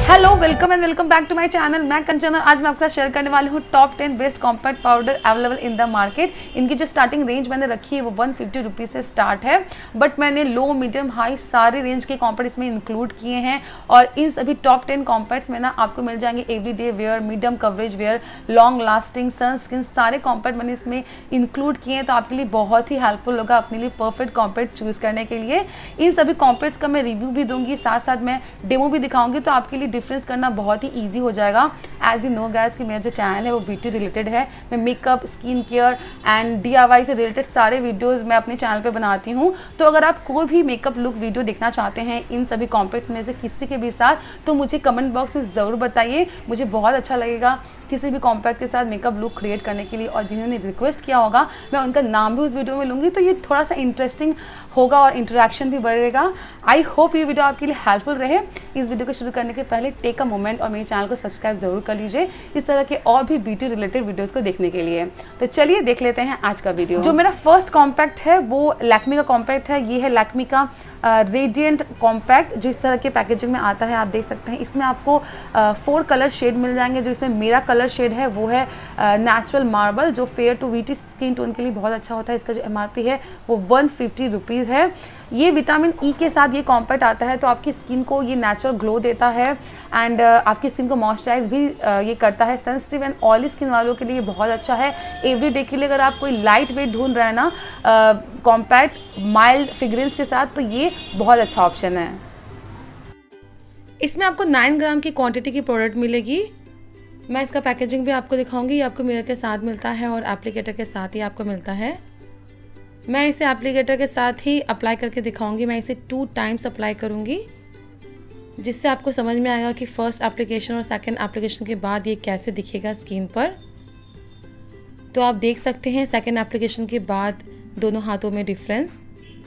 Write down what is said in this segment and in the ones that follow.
Hello, welcome back to my channel. मैं कंचन और आज मैं आपके साथ शेयर करने वाली हूँ top 10 best compact powder available in the market. इनकी जो स्टार्टिंग रेंज मैंने रखी है वो 150 रुपीज़ से स्टार्ट है, बट मैंने लो, मीडियम, हाई सारे रेंज के कॉम्पैक्ट इसमें इंक्लूड किए हैं। और इन सभी टॉप 10 कॉम्पैक्ट्स में ना आपको मिल जाएंगे everyday wear, medium coverage wear, long lasting, sunscreen, सारे कॉम्पैक्ट मैंने इसमें इंक्लूड किए हैं। तो आपके लिए बहुत ही हेल्पफुल होगा अपने लिए परफेक्ट कॉम्पैक्ट चूज़ करने के लिए। इन सभी कॉम्पैक्ट्स का मैं रिव्यू भी दूंगी, साथ साथ मैं डेमो भी दिखाऊंगी, तो आपके लिए डिफरेंस करना बहुत ही ईजी हो जाएगा। एज यू नो गाइस कि मेरा जो चैनल है वो ब्यूटी रिलेटेड है। मैं makeup, skin care and DIY से रिलेटेड सारे वीडियोस मैं अपने चैनल पे बनाती हूँ। तो अगर आप कोई भी मेकअप लुक वीडियो देखना चाहते हैं इन सभी कॉम्पैक्ट में से किसी के भी साथ, तो मुझे कमेंट बॉक्स में ज़रूर बताइए। मुझे बहुत अच्छा लगेगा किसी भी कॉम्पैक्ट के साथ मेकअप लुक क्रिएट करने के लिए, और जिन्होंने रिक्वेस्ट किया होगा मैं उनका नाम भी उस वीडियो में लूँगी, तो ये थोड़ा सा इंटरेस्टिंग होगा और इंटरेक्शन भी बढ़ेगा। आई होप ये वीडियो आपके लिए हेल्पफुल रहे। इस वीडियो को शुरू करने के पहले टेक अ मोमेंट और मेरे चैनल को सब्सक्राइब जरूर कर लीजिए इस तरह के और भी ब्यूटी रिलेटेड वीडियोस को देखने के लिए। तो चलिए देख लेते हैं आज का वीडियो। जो मेरा फर्स्ट कॉम्पैक्ट है वो लैक्मे का कॉम्पैक्ट है। ये है लैक्मे का रेडिएंट कॉम्पैक्ट, जो इस तरह के पैकेजिंग में आता है। आप देख सकते हैं इसमें आपको 4 कलर शेड मिल जाएंगे। जो इसमें मेरा कलर शेड है वो है नेचुरल मार्बल, जो fair to wheaty skin tone के लिए बहुत अच्छा होता है। इसका जो MRP है वो 150 रुपीज़ है। ये विटामिन E के साथ ये कॉम्पैक्ट आता है, तो आपकी स्किन को ये नेचुरल ग्लो देता है एंड आपकी स्किन को मॉइस्चराइज भी ये करता है। सेंसिटिव एंड ऑयली स्किन वालों के लिए बहुत अच्छा है। एवरीडे के लिए अगर आप कोई लाइट वेट ढूंढ रहे हैं ना कॉम्पैक्ट माइल्ड फ्रेग्रेंस के साथ, तो ये बहुत अच्छा ऑप्शन है। इसमें आपको 9 ग्राम की क्वांटिटी की प्रोडक्ट मिलेगी। मैं इसका पैकेजिंग भी आपको दिखाऊंगी। ये आपको मिरर के साथ मिलता है और एप्लीकेटर के साथ ही आपको मिलता है। मैं इसे एप्लीकेटर के साथ ही अप्लाई करके दिखाऊंगी। मैं इसे 2 टाइम्स अप्लाई करूंगी, जिससे आपको समझ में आएगा कि फर्स्ट एप्लीकेशन और सेकंड एप्लीकेशन के बाद ये कैसे दिखेगा स्किन पर। तो आप देख सकते हैं सेकंड एप्लीकेशन के बाद दोनों हाथों में डिफरेंस।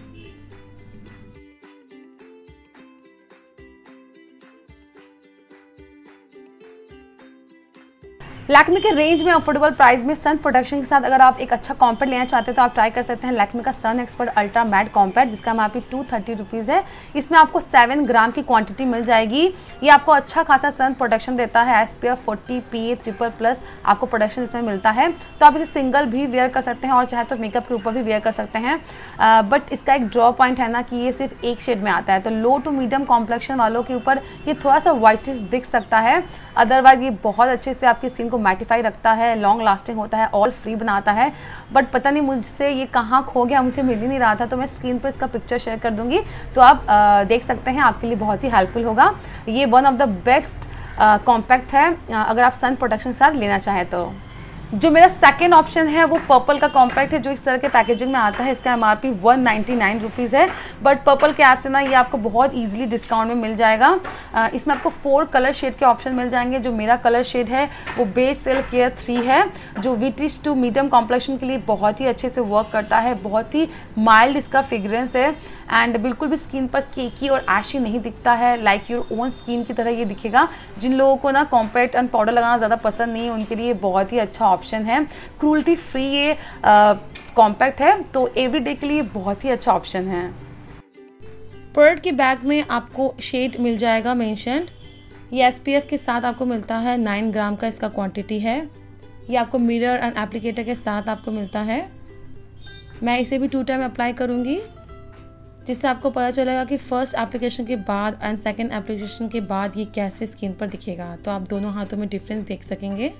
लैक्मे के रेंज में अफोर्डेबल प्राइस में सन प्रोटेक्शन के साथ अगर आप एक अच्छा कॉम्पैक्ट लेना चाहते हैं तो आप ट्राई कर सकते हैं लैक्मे का sun expert ultra matte compact, जिसका MRP 230 रुपीज़ है। इसमें आपको 7 ग्राम की क्वांटिटी मिल जाएगी। ये आपको अच्छा खासा सन प्रोटेक्शन देता है। SPF 40 PA ट्रिपल+ आपको प्रोटेक्शन इसमें मिलता है। तो आप इसे सिंगल भी वेयर कर सकते हैं और चाहे तो मेकअप के ऊपर भी वेयर कर सकते हैं। बट इसका एक ड्रॉ पॉइंट है ना कि ये सिर्फ एक शेड में आता है, तो लो टू मीडियम कॉम्प्लेक्शन वालों के ऊपर ये थोड़ा सा वाइटिश दिख सकता है। अदरवाइज ये बहुत अच्छे से आपकी स्किन को मैटिफाई रखता है, लॉन्ग लास्टिंग होता है, ऑयल फ्री बनाता है। बट पता नहीं मुझसे ये कहाँ खो गया, मुझे मिल ही नहीं रहा था। तो मैं स्क्रीन पर इसका पिक्चर शेयर कर दूंगी, तो आप देख सकते हैं। आपके लिए बहुत ही हेल्पफुल होगा। ये one of the best compact है अगर आप सन प्रोटेक्शन के साथ लेना चाहें तो। जो मेरा सेकेंड ऑप्शन है वो पर्पल का कॉम्पैक्ट है, जो इस तरह के पैकेजिंग में आता है। इसका MRP 199 रुपीज़ है, बट पर्पल के ऐप से ना ये आपको बहुत इजीली डिस्काउंट में मिल जाएगा। इसमें आपको 4 कलर शेड के ऑप्शन मिल जाएंगे। जो मेरा कलर शेड है वो बेस सेल्फ केयर 3 है, जो वीटिश टू मीडियम कॉम्प्लेक्शन के लिए बहुत ही अच्छे से वर्क करता है। बहुत ही माइल्ड इसका फ्रेग्रेंस है एंड बिल्कुल भी स्किन पर केकी और ऐशी नहीं दिखता है। लाइक योर ओन स्किन की तरह ये दिखेगा। जिन लोगों को ना कॉम्पैक्ट एंड पाउडर लगाना ज़्यादा पसंद नहीं है उनके लिए बहुत ही अच्छा ऑप्शन है। क्रूल्टी फ्री ये कॉम्पैक्ट है, तो एवरीडे के लिए बहुत ही अच्छा ऑप्शन है। प्रोडक्ट के बैग में आपको शेड मिल जाएगा मेंशन्ड। ये SPF के साथ आपको मिलता है। 9 ग्राम का इसका क्वांटिटी है। ये आपको मिरर एंड एप्लीकेटर के साथ आपको मिलता है। मैं इसे भी 2 टाइम अप्लाई करूँगी, जिससे आपको पता चलेगा कि फर्स्ट एप्लीकेशन के बाद एंड सेकेंड एप्लीकेशन के बाद ये कैसे स्किन पर दिखेगा। तो आप दोनों हाथों में डिफरेंस देख सकेंगे।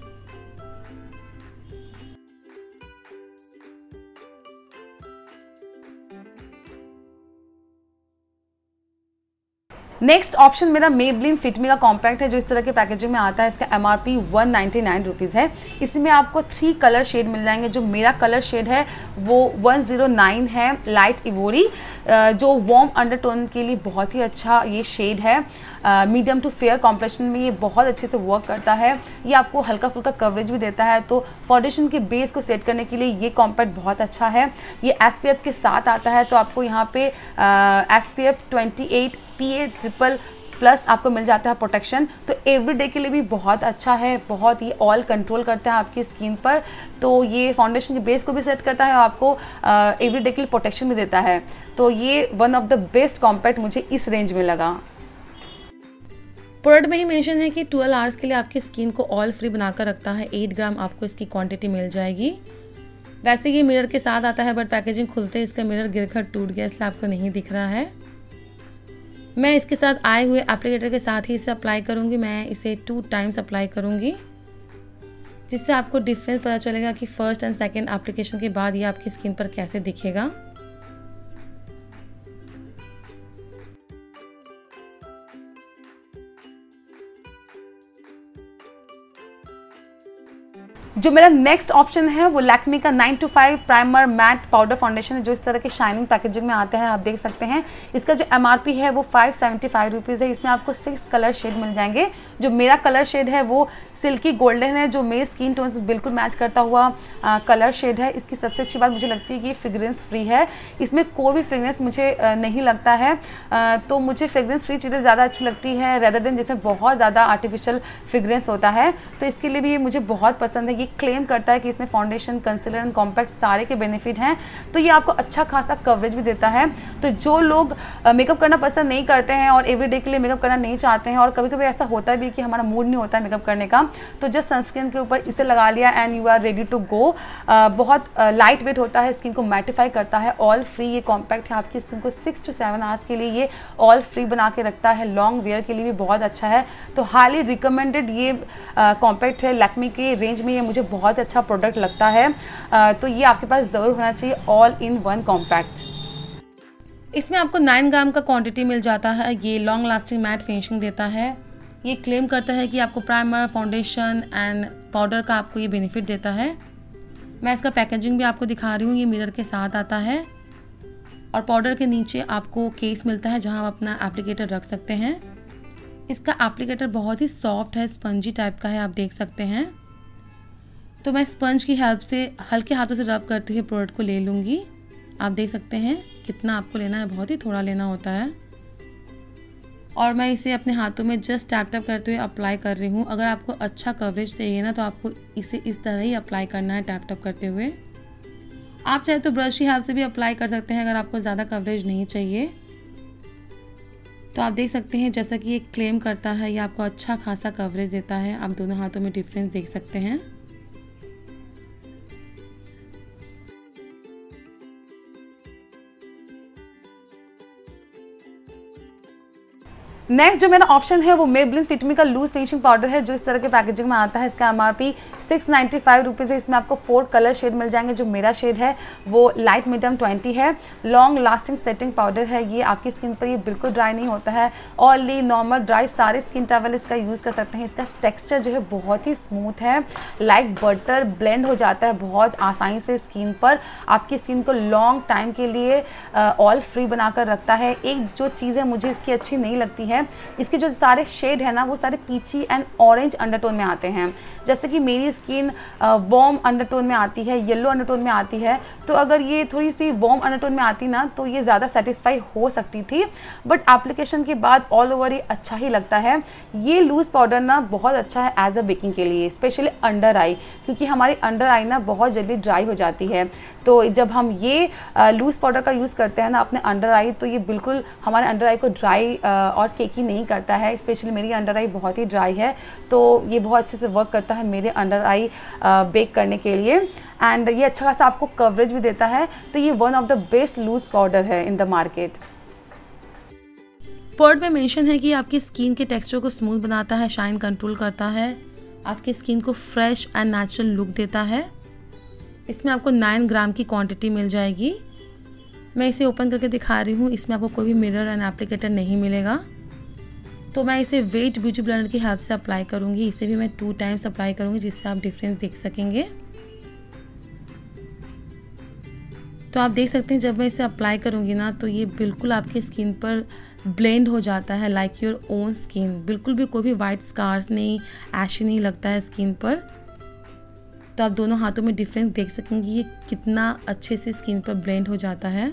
नेक्स्ट ऑप्शन मेरा मेबलिन फिटमी का कॉम्पैक्ट है, जो इस तरह के पैकेजिंग में आता है। इसका MRP 199 रुपीज़ है। इसमें आपको 3 कलर शेड मिल जाएंगे। जो मेरा कलर शेड है वो 109 है, लाइट इवोरी, जो वार्म अंडरटोन के लिए बहुत ही अच्छा ये शेड है। मीडियम टू फेयर कॉम्प्लेक्शन में ये बहुत अच्छे से वर्क करता है। ये आपको हल्का फुल्का कवरेज भी देता है, तो फाउंडेशन के बेस को सेट करने के लिए ये कॉम्पैक्ट बहुत अच्छा है। ये SPF के साथ आता है, तो आपको यहाँ पे SPF 28 PA ट्रिपल+ आपको मिल जाता है प्रोटेक्शन। तो एवरीडे के लिए भी बहुत अच्छा है। बहुत ये ऑयल कंट्रोल करता है आपकी स्किन पर, तो ये फाउंडेशन के बेस को भी सेट करता है और आपको एवरीडे के लिए प्रोटेक्शन भी देता है। तो ये one of the best compact मुझे इस रेंज में लगा। प्रोडक्ट में ही मेंशन है कि 12 आवर्स के लिए आपकी स्किन को ऑयल फ्री बनाकर रखता है। 8 ग्राम आपको इसकी क्वांटिटी मिल जाएगी। वैसे ये मिरर के साथ आता है, बट पैकेजिंग खुलते ही इसका मिरर गिरकर टूट गया, इसलिए आपको नहीं दिख रहा है। मैं इसके साथ आए हुए एप्लीकेटर के साथ ही इसे अप्लाई करूँगी। मैं इसे 2 टाइम्स अप्लाई करूँगी, जिससे आपको डिफरेंस पता चलेगा कि फर्स्ट एंड सेकेंड एप्लीकेशन के बाद ये आपकी स्किन पर कैसे दिखेगा। जो मेरा नेक्स्ट ऑप्शन है वो लैक्मे का 9 to 5 primer matte powder foundation है, जो इस तरह के शाइनिंग पैकेजिंग में आता है। आप देख सकते हैं इसका जो MRP है वो 575 रुपीज़ है। इसमें आपको 6 कलर शेड मिल जाएंगे। जो मेरा कलर शेड है वो सिल्की गोल्डन है, जो मेरे स्किन टोन से बिल्कुल मैच करता हुआ कलर शेड है। इसकी सबसे अच्छी बात मुझे लगती है कि ये फ्रेग्रेंस फ्री है। इसमें कोई भी फ्रेग्रेंस मुझे नहीं लगता है, तो मुझे फ्रेग्रेंस फ्री चीज़ें ज़्यादा अच्छी लगती है रेदर देन जिसमें बहुत ज़्यादा आर्टिफिशियल फ्रेग्रेंस होता है। तो इसके लिए भी ये मुझे बहुत पसंद है। ये क्लेम करता है कि इसमें फाउंडेशन, कंसीलर एंड कॉम्पैक्ट सारे के बेनिफिट हैं, तो ये आपको अच्छा खासा कवरेज भी देता है। तो जो लोग मेकअप करना पसंद नहीं करते हैं और एवरीडे के लिए मेकअप करना नहीं चाहते हैं, और कभी कभी ऐसा होता भी कि हमारा मूड नहीं होता है मेकअप करने का, तो जस्ट सनस्क्रीन के ऊपर इसे लगा लिया and you are ready to go. बहुत लाइट वेट होता है, स्किन को मैटिफाई करता है, ऑयल फ्री ये कॉम्पैक्ट है। आपकी स्किन को 6 to 7 आवर्स के लिए ये ऑयल फ्री बना के रखता है। लॉन्ग वेयर के लिए भी बहुत अच्छा है, तो हाईली रिकमेंडेड ये कॉम्पैक्ट है। लैक्मे के रेंज में ये मुझे बहुत अच्छा प्रोडक्ट लगता है, तो ये आपके पास ज़रूर होना चाहिए ऑल इन वन कॉम्पैक्ट। इसमें आपको 9 ग्राम का क्वांटिटी मिल जाता है। ये लॉन्ग लास्टिंग मैट फिनिशिंग देता है। ये क्लेम करता है कि आपको प्राइमर, फाउंडेशन एंड पाउडर का आपको ये बेनिफिट देता है। मैं इसका पैकेजिंग भी आपको दिखा रही हूँ। ये मिरर के साथ आता है और पाउडर के नीचे आपको केस मिलता है जहाँ आप अपना एप्लीकेटर रख सकते हैं। इसका एप्लीकेटर बहुत ही सॉफ्ट है, स्पंजी टाइप का है, आप देख सकते हैं। तो मैं स्पंज की हेल्प से हल्के हाथों से रब करते हुए प्रोडक्ट को ले लूँगी। आप देख सकते हैं कितना आपको लेना है, बहुत ही थोड़ा लेना होता है। और मैं इसे अपने हाथों में जस्ट टैप टैप करते हुए अप्लाई कर रही हूँ। अगर आपको अच्छा कवरेज चाहिए ना, तो आपको इसे इस तरह ही अप्लाई करना है, टैप टैप करते हुए। आप चाहे तो ब्रश की हेल्प से भी अप्लाई कर सकते हैं अगर आपको ज़्यादा कवरेज नहीं चाहिए। तो आप देख सकते हैं जैसा कि ये क्लेम करता है, ये आपको अच्छा खासा कवरेज देता है। आप दोनों हाथों में डिफरेंस देख सकते हैं। नेक्स्ट जो मेरा ऑप्शन है वो मेबलिन फिट मी का लूज फिनिशिंग पाउडर है, जो इस तरह के पैकेजिंग में आता है। इसका MRP 695 रुपीज़ है। इसमें आपको 4 कलर शेड मिल जाएंगे। जो मेरा शेड है वो लाइट मीडियम 20 है। लॉन्ग लास्टिंग सेटिंग पाउडर है। ये आपकी स्किन पर ये बिल्कुल ड्राई नहीं होता है। ऑयली, नॉर्मल, ड्राई सारे स्किन टाइप इसका यूज़ कर सकते हैं। इसका टेक्स्चर जो है बहुत ही स्मूथ है, लाइक बटर ब्लेंड हो जाता है बहुत आसानी से स्किन पर। आपकी स्किन को लॉन्ग टाइम के लिए ऑयल फ्री बनाकर रखता है। एक जो चीज़ है मुझे इसकी अच्छी नहीं लगती है, इसके जो सारे शेड है ना वो सारे पीची एंड ऑरेंज अंडरटोन में आते हैं। जैसे कि मेरी स्किन वार्म अंडरटोन में आती है, येलो अंडरटोन में आती है, तो अगर ये थोड़ी सी वार्म अंडरटोन में आती ना तो ये ज़्यादा सेटिस्फाई हो सकती थी, बट एप्लीकेशन के बाद ऑल ओवर ये अच्छा ही लगता है। ये लूज़ पाउडर ना बहुत अच्छा है एज अ बेकिंग के लिए, स्पेशली अंडर आई, क्योंकि हमारी अंडर आई ना बहुत जल्दी ड्राई हो जाती है। तो जब हम ये लूज़ पाउडर का यूज़ करते हैं ना अपने अंडर आई, तो ये बिल्कुल हमारे अंडर आई को ड्राई और केकी नहीं करता है। स्पेशली मेरी अंडर आई बहुत ही ड्राई है, तो ये बहुत अच्छे से वर्क करता है मेरे अंडर आई बेक करने के लिए। एंड ये अच्छा खासा आपको कवरेज भी देता है, तो ये one of the best loose powder है इन द मार्केट। प्रोडक्ट में मेंशन है कि आपकी स्किन के टेक्सचर को स्मूथ बनाता है, शाइन कंट्रोल करता है, आपकी स्किन को फ्रेश एंड नेचुरल लुक देता है। इसमें आपको 9 ग्राम की क्वांटिटी मिल जाएगी। मैं इसे ओपन करके दिखा रही हूँ। इसमें आपको कोई भी मिरर एंड एप्लीकेटर नहीं मिलेगा। तो मैं इसे वेट ब्यूटी ब्लेंडर की हेल्प से अप्लाई करूँगी। इसे भी मैं 2 टाइम्स अप्लाई करूँगी, जिससे आप डिफरेंस देख सकेंगे। तो आप देख सकते हैं जब मैं इसे अप्लाई करूँगी ना, तो ये बिल्कुल आपके स्किन पर ब्लेंड हो जाता है लाइक योर ओन स्किन। बिल्कुल भी कोई भी वाइट स्कार्स नहीं, ऐशी नहीं लगता है स्किन पर। तो आप दोनों हाथों में डिफरेंस देख सकेंगे ये कितना अच्छे से स्किन पर ब्लेंड हो जाता है।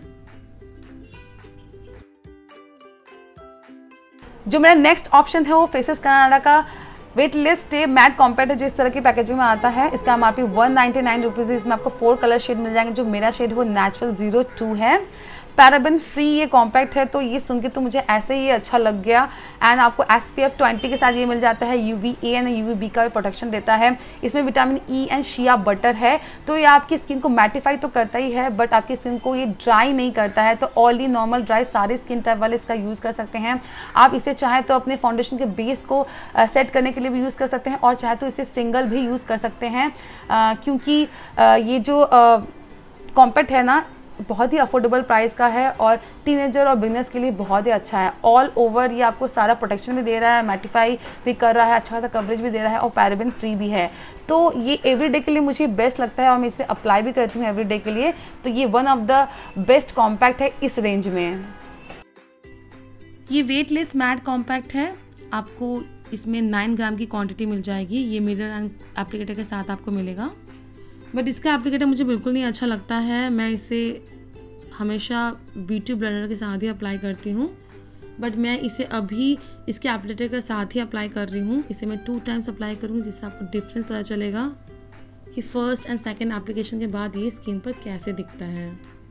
जो मेरा नेक्स्ट ऑप्शन है वो फेसेस कनाडा का वेटलेस स्टे मैट कॉम्पैक्ट है, जो इस तरह की पैकेजिंग में आता है। इसका MRP 199 रुपीज़ है। इसमें आपको 4 कलर शेड मिल जाएंगे। जो मेरा शेड वो नेचुरल 02 है। पैराबेन फ्री ये कॉम्पैक्ट है, तो ये सुन के तो मुझे ऐसे ही अच्छा लग गया। एंड आपको SPF 20 के साथ ये मिल जाता है, UVA एंड UVB का भी प्रोटेक्शन देता है। इसमें vitamin E and shea butter है, तो ये आपकी स्किन को मैटिफाई तो करता ही है, बट आपकी स्किन को ये ड्राई नहीं करता है। तो ऑयली, नॉर्मल, ड्राई सारे स्किन टाइप वाले इसका यूज़ कर सकते हैं। आप इसे चाहे तो अपने फाउंडेशन के बेस को सेट करने के लिए भी यूज़ कर सकते हैं, और चाहे तो इसे सिंगल भी यूज़ कर सकते हैं, क्योंकि ये जो कॉम्पैक्ट है ना बहुत ही अफोर्डेबल प्राइस का है, और टीनेजर और बिगनर्स के लिए बहुत ही अच्छा है। ऑल ओवर ये आपको सारा प्रोटेक्शन भी दे रहा है, मैटिफाई भी कर रहा है, अच्छा खासा कवरेज भी दे रहा है, और पैराबेन फ्री भी है। तो ये एवरीडे के लिए मुझे बेस्ट लगता है, और मैं इसे अप्लाई भी करती हूँ एवरीडे के लिए। तो ये one of the best compact है इस रेंज में। ये वेटलेस मैट कॉम्पैक्ट है, आपको इसमें 9 ग्राम की क्वांटिटी मिल जाएगी। ये मिरर एंड एप्लीकेटर के साथ आपको मिलेगा, बट इसका एप्लीकेटर मुझे बिल्कुल नहीं अच्छा लगता है। मैं इसे हमेशा ब्यूटी ब्लेंडर के साथ ही अप्लाई करती हूँ, बट मैं इसे अभी इसके एप्लीकेटर के साथ ही अप्लाई कर रही हूँ। इसे मैं 2 टाइम्स अप्लाई करूँगी, जिससे आपको डिफरेंस पता चलेगा कि फर्स्ट एंड सेकेंड एप्लीकेशन के बाद ये स्किन पर कैसे दिखता है।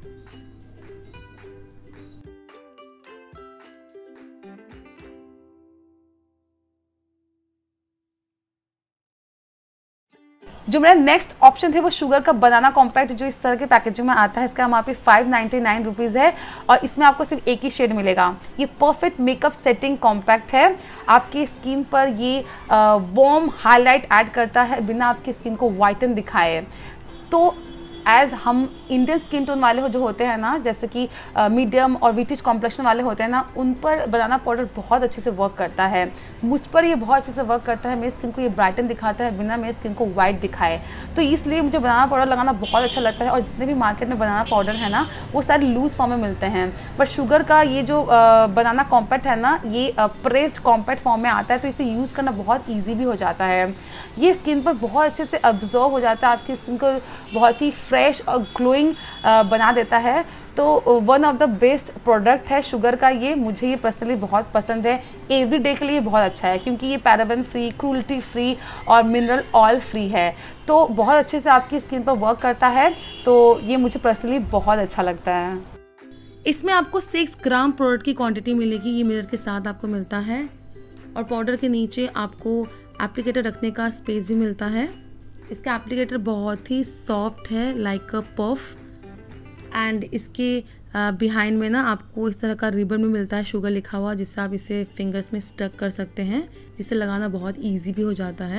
जो मेरा नेक्स्ट ऑप्शन थे वो शुगर का बनाना कॉम्पैक्ट, जो इस तरह के पैकेजिंग में आता है। इसका MRP 599 रुपीज़ है, और इसमें आपको सिर्फ एक ही शेड मिलेगा। ये परफेक्ट मेकअप सेटिंग कॉम्पैक्ट है, आपकी स्किन पर ये वार्म हाईलाइट ऐड करता है बिना आपकी स्किन को वाइटन दिखाए। तो एज हम इंडियन स्किन टोन वाले जो होते हैं ना, जैसे कि मीडियम और विटिश कॉम्प्लेक्शन वाले होते हैं ना, उन पर बनाना पाउडर बहुत अच्छे से वर्क करता है। मुझ पर ये बहुत अच्छे से वर्क करता है, मेरी स्किन को ये ब्राइटन दिखाता है बिना मेरी स्किन को वाइट दिखाए। तो इसलिए मुझे बनाना पाउडर लगाना बहुत अच्छा लगता है। और जितने भी मार्केट में बनाना पाउडर है ना, वो सारे लूज फॉर्म में मिलते हैं, बट शुगर का ये जो बनाना कॉम्पैक्ट है ना, ये प्रेस्ड कॉम्पैक्ट फॉर्म में आता है, तो इसे यूज़ करना बहुत ईजी भी हो जाता है। ये स्किन पर बहुत अच्छे से अब्जॉर्व हो जाता है, आपकी स्किन को बहुत ही फ्रेश और ग्लोइंग बना देता है। तो one of the best product है शुगर का ये, मुझे ये पर्सनली बहुत पसंद है। एवरीडे के लिए बहुत अच्छा है, क्योंकि ये पैराबेन फ्री, क्रूल्टी फ्री और मिनरल ऑयल फ्री है, तो बहुत अच्छे से आपकी स्किन पर वर्क करता है। तो ये मुझे पर्सनली बहुत अच्छा लगता है। इसमें आपको 6 ग्राम प्रोडक्ट की क्वांटिटी मिलेगी, ये मिरर के साथ आपको मिलता है, और पाउडर के नीचे आपको एप्लीकेटर रखने का स्पेस भी मिलता है। इसका एप्लीकेटर बहुत ही सॉफ्ट है, लाइक अ पफ, एंड इसके बिहाइंड में ना आपको इस तरह का रिबन भी मिलता है शुगर लिखा हुआ, जिससे आप इसे फिंगर्स में स्टक कर सकते हैं, जिससे लगाना बहुत इजी भी हो जाता है।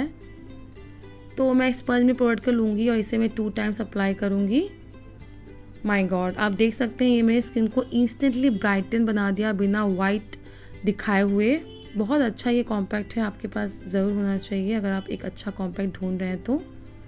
तो मैं स्पंज में प्रोडक्ट को लूँगी और इसे मैं 2 टाइम्स अप्लाई करूँगी। माय गॉड, आप देख सकते हैं ये मेरी स्किन को इंस्टेंटली ब्राइटन बना दिया बिना वाइट दिखाए हुए। बहुत अच्छा ये कॉम्पैक्ट है, आपके पास ज़रूर होना चाहिए अगर आप एक अच्छा कॉम्पैक्ट ढूंढ रहे हैं तो।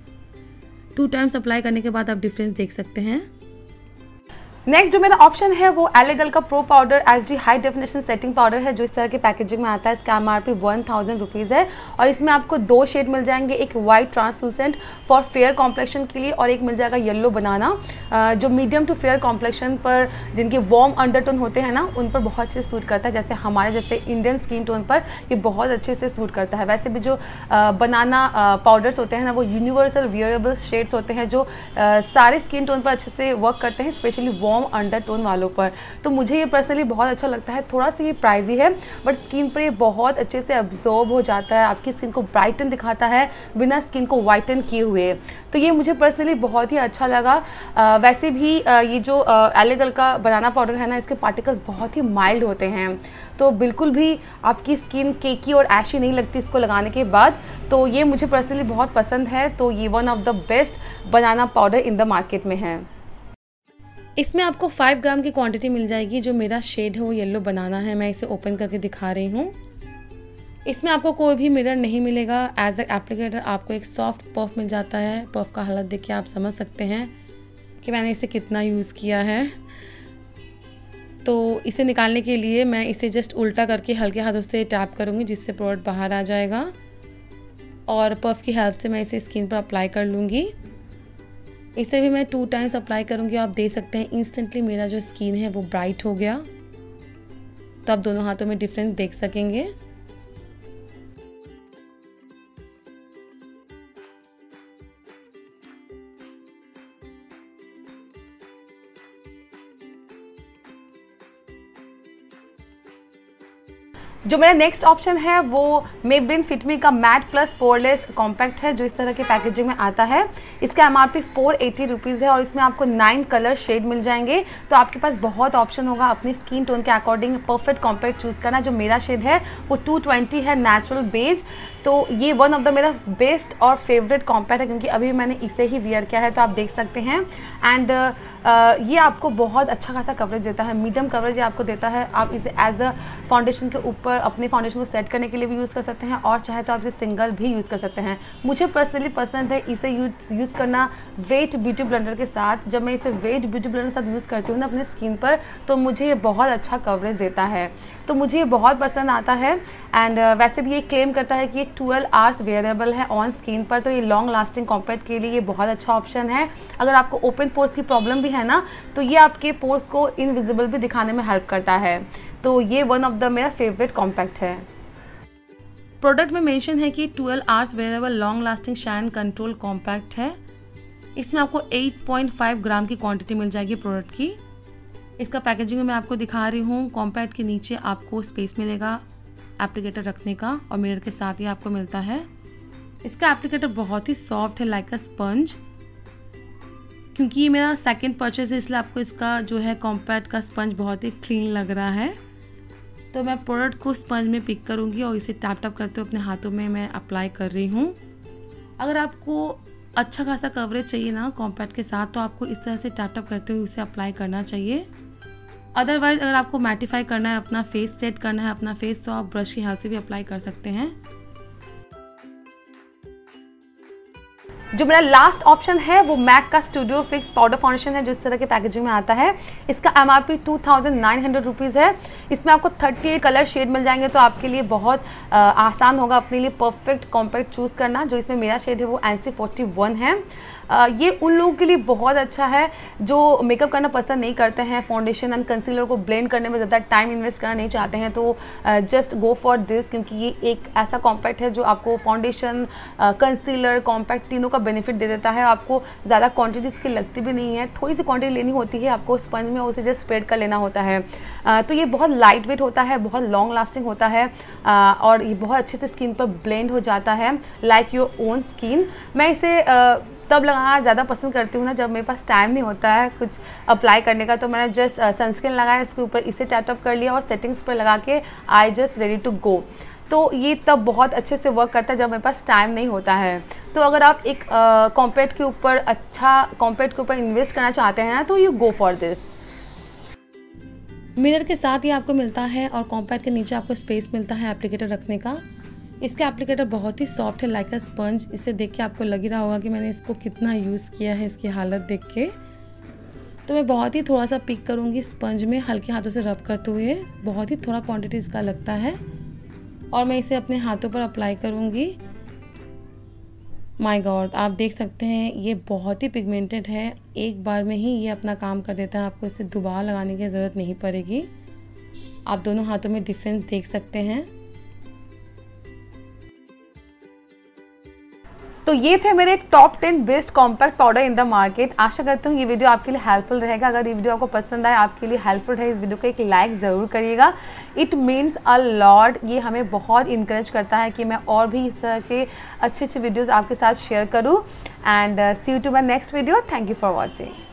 2 टाइम्स अप्लाई करने के बाद आप डिफरेंस देख सकते हैं। नेक्स्ट जो मेरा ऑप्शन है वो एलेगल का pro powder HD high definition setting powder है, जो इस तरह के पैकेजिंग में आता है। इसका MRP 1000 रुपीज़ है, और इसमें आपको 2 शेड मिल जाएंगे, एक white translucent for fair complexion के लिए, और एक मिल जाएगा येलो बनाना, जो मीडियम टू फेयर कॉम्प्लेक्शन पर, जिनके वार्म अंडरटोन होते हैं ना, उन पर बहुत अच्छे से सूट करता है। जैसे हमारे जैसे इंडियन स्किन टोन पर ये बहुत अच्छे से सूट करता है। वैसे भी जो बनाना पाउडर्स होते हैं ना, वो यूनिवर्सल वियरेबल शेड्स होते हैं, जो सारे स्किन टोन पर अच्छे से वर्क करते हैं, स्पेशली वार्म अंडरटोन वालों पर। तो मुझे ये पर्सनली बहुत अच्छा लगता है। थोड़ा सा ये प्राइजी है, बट स्किन पर ये बहुत अच्छे से अब्जॉर्ब हो जाता है, आपकी स्किन को ब्राइटन दिखाता है बिना स्किन को वाइटन किए हुए। तो ये मुझे पर्सनली बहुत ही अच्छा लगा। वैसे भी ये जो एलेगल का बनाना पाउडर है ना, इसके पार्टिकल्स बहुत ही माइल्ड होते हैं, तो बिल्कुल भी आपकी स्किन केकी और ऐशी नहीं लगती इसको लगाने के बाद। तो ये मुझे पर्सनली बहुत पसंद है। तो ये one of the best banana powder in the market में है। इसमें आपको 5 ग्राम की क्वांटिटी मिल जाएगी। जो मेरा शेड है वो येलो बनाना है, मैं इसे ओपन करके दिखा रही हूँ। इसमें आपको कोई भी मिरर नहीं मिलेगा। एज ए एप्लीकेटर आपको एक सॉफ्ट पफ मिल जाता है। पफ का हालत देख के आप समझ सकते हैं कि मैंने इसे कितना यूज़ किया है। तो इसे निकालने के लिए मैं इसे जस्ट उल्टा करके हल्के हाथों से टैप करूँगी, जिससे प्रोडक्ट बाहर आ जाएगा, और पफ की हेल्प से मैं इसे स्किन पर अप्लाई कर लूँगी। इसे भी मैं 2 टाइम्स अप्लाई करूँगी। आप देख सकते हैं इंस्टेंटली मेरा जो स्किन है वो ब्राइट हो गया। तो आप दोनों हाथों में डिफरेंस देख सकेंगे। जो मेरा नेक्स्ट ऑप्शन है वो मेबलिन फिट मी का मैट प्लस पोरलेस कॉम्पैक्ट है, जो इस तरह के पैकेजिंग में आता है। इसका MRP 480 रुपीज़ है और इसमें आपको 9 कलर शेड मिल जाएंगे। तो आपके पास बहुत ऑप्शन होगा अपनी स्किन टोन के अकॉर्डिंग परफेक्ट कॉम्पैक्ट चूज़ करना। जो मेरा शेड है वो 220 है, नेचुरल बेज। तो ये वन ऑफ द मेरा बेस्ट और फेवरेट कॉम्पैक्ट है, क्योंकि अभी मैंने इसे ही वियर किया है, तो आप देख सकते हैं। एंड ये आपको बहुत अच्छा खासा कवरेज देता है, मीडियम कवरेज ये आपको देता है। आप इसे एज अ फाउंडेशन के ऊपर अपने फाउंडेशन को सेट करने के लिए भी यूज़ कर सकते हैं, और चाहे तो आप इसे सिंगल भी यूज़ कर सकते हैं। मुझे पर्सनली पसंद है इसे यूज़ करना वेट ब्यूटी ब्लेंडर के साथ। जब मैं इसे वेट ब्यूटी ब्लेंडर के साथ यूज़ करती हूँ ना अपनी स्किन पर, तो मुझे ये बहुत अच्छा कवरेज देता है, तो मुझे ये बहुत पसंद आता है। एंड वैसे भी ये क्लेम करता है कि ये 12 आवर्स वेयरेबल है ऑन स्किन पर, तो ये लॉन्ग लास्टिंग कॉम्पैक्ट के लिए ये बहुत अच्छा ऑप्शन है। अगर आपको ओपन पोर्स की प्रॉब्लम भी है ना, तो ये आपके पोर्स को इनविजिबल भी दिखाने में हेल्प करता है। तो ये वन ऑफ द मेरा फेवरेट कॉम्पैक्ट है। प्रोडक्ट में मेंशन है कि 12 hours wearable long lasting shine control compact है। इसमें आपको 8.5 ग्राम की क्वांटिटी मिल जाएगी प्रोडक्ट की। इसका पैकेजिंग में मैं आपको दिखा रही हूँ। कॉम्पैक्ट के नीचे आपको स्पेस मिलेगा एप्लीकेटर रखने का, और मिरर के साथ ही आपको मिलता है। इसका एप्लीकेटर बहुत ही सॉफ्ट है, लाइक अ स्पंज। क्योंकि ये मेरा सेकंड परचेज है, इसलिए आपको इसका जो है कॉम्पैक्ट का स्पंज बहुत ही क्लीन लग रहा है। तो मैं प्रोडक्ट को स्पंज में पिक करूँगी और इसे टैप टैप करते हुए अपने हाथों में मैं अप्लाई कर रही हूँ। अगर आपको अच्छा खासा कवरेज चाहिए ना कॉम्पैक्ट के साथ, तो आपको इस तरह से टैप टैप करते हुए उसे अप्लाई करना चाहिए। अदरवाइज़ अगर आपको मैटिफाई करना है अपना फेस, सेट करना है अपना फेस, तो आप ब्रश की हेल्प से भी अप्लाई कर सकते हैं। जो मेरा लास्ट ऑप्शन है वो मैक का स्टूडियो फिक्स पाउडर फाउंडेशन है, जो इस तरह के पैकेजिंग में आता है। इसका MRP 2900 रुपीज़ है। इसमें आपको 38 कलर शेड मिल जाएंगे, तो आपके लिए बहुत आसान होगा अपने लिए परफेक्ट कॉम्पैक्ट चूज़ करना। जो इसमें मेरा शेड है वो NC41 है। ये उन लोगों के लिए बहुत अच्छा है जो मेकअप करना पसंद नहीं करते हैं, फाउंडेशन एंड कंसीलर को ब्लेंड करने में ज़्यादा टाइम इन्वेस्ट करना नहीं चाहते हैं, तो जस्ट गो फॉर दिस, क्योंकि ये एक ऐसा कॉम्पैक्ट है जो आपको फाउंडेशन, कंसीलर, कॉम्पैक्ट तीनों का बेनिफिट दे देता है। आपको ज़्यादा क्वांटिटी इसकी लगती भी नहीं है, थोड़ी सी क्वांटिटी लेनी होती है आपको स्पंज में, उसे जस्ट स्प्रेड कर लेना होता है। तो ये बहुत लाइट वेट होता है, बहुत लॉन्ग लास्टिंग होता है, और ये बहुत अच्छे से स्किन पर ब्लेंड हो जाता है लाइक योर ओन स्किन। मैं इसे तब लगाना ज़्यादा पसंद करती हूँ ना जब मेरे पास टाइम नहीं होता है कुछ अप्लाई करने का, तो मैंने जस्ट सनस्क्रीन लगाया, इसके ऊपर इसे टैप अप कर लिया और सेटिंग्स पर लगा के I just ready to go. तो ये तब बहुत अच्छे से वर्क करता है जब मेरे पास टाइम नहीं होता है। तो अगर आप एक कॉम्पैक्ट के ऊपर अच्छा कॉम्पैक्ट के ऊपर इन्वेस्ट करना चाहते हैं ना, तो you go for this. Mirror के साथ ही आपको मिलता है और कॉम्पैक्ट के नीचे आपको स्पेस मिलता है एप्लीकेटर रखने का। इसका एप्लीकेटर बहुत ही सॉफ्ट है, लाइक अ स्पंज। इसे देख के आपको लग ही रहा होगा कि मैंने इसको कितना यूज़ किया है इसकी हालत देख के। तो मैं बहुत ही थोड़ा सा पिक करूँगी स्पंज में, हल्के हाथों से रब करते हुए। बहुत ही थोड़ा क्वांटिटी इसका लगता है, और मैं इसे अपने हाथों पर अप्लाई करूँगी। माय गॉड, आप देख सकते हैं ये बहुत ही पिगमेंटेड है, एक बार में ही ये अपना काम कर देता है। आपको इसे दोबारा लगाने की ज़रूरत नहीं पड़ेगी। आप दोनों हाथों में डिफरेंस देख सकते हैं। तो ये थे मेरे top 10 best compact powder in the market. आशा करती हूँ ये वीडियो आपके लिए हेल्पफुल रहेगा। अगर ये वीडियो आपको पसंद आए, आपके लिए हेल्पफुल है, इस वीडियो को एक लाइक ज़रूर करिएगा। It means a lot. ये हमें बहुत इंकरेज करता है कि मैं और भी इस तरह के अच्छे अच्छे वीडियोज़ आपके साथ शेयर करूँ। And see you to my next video. Thank you for watching.